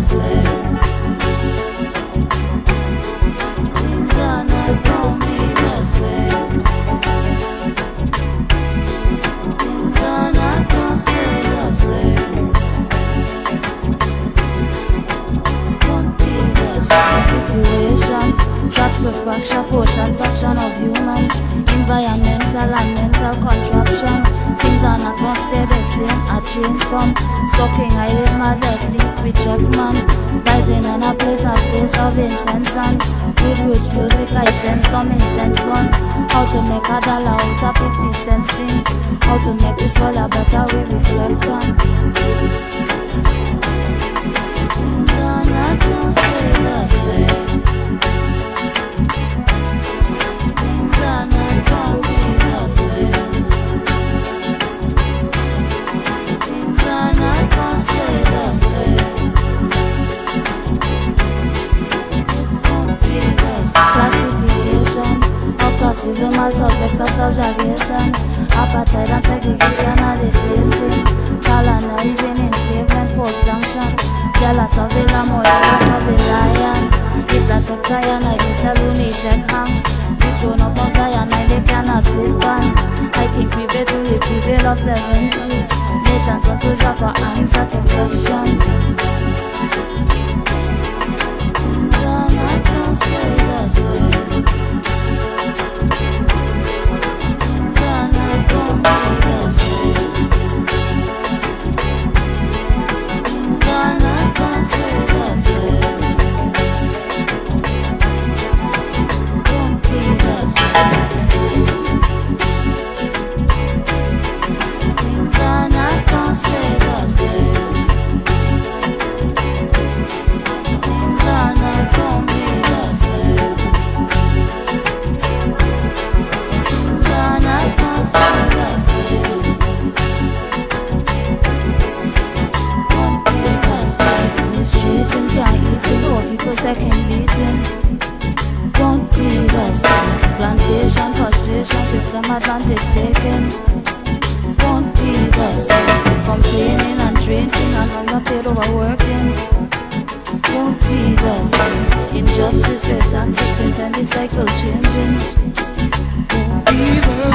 same. Things are not gonna be the same. Things are not gonna stay the same. Won't be the same. Situation traps with fraction of human, environmental and mental contraption. Things are not gonna stay the same. I change from sucking hiding majesty, we check man, rising in a place of ancient sun. With rich music I shed some incense fun. How to make a dollar out of 50 cent things. How to make this world a better we reflect on. Things are not gonna stay the same. Things are not gonna be the same. Things are not gonna stay the same. It won't be the same. Classification of classism as subjects of subjugation. Apartheid and segregation are the same thing. Colonizing, enslavement, forced sanction. Jealous of the lamb or jealous of the lion. If that takes cyanide, we sell who need take hang. The throne of Mount Zion, they cannot sit on. I think prevail to the prevail of 7 seas. Nations must to drop for answer to question. Things are not gonna stay the same. Things are not gonna be the same. Things are not gonna stay the same. Won't be the same. Things are not gonna stay the same. Things are not gonna be the same. Things are not gonna stay the same. Won't be the same. Mistreating, can't eat poor people second beating. Won't be the same. Plantation, frustration, system advantage taken. Won't be the same. Complaining and drinking and underpaid overworking. Won't be the same. Injustice, faith and fixing, and the cycle changing. Won't be the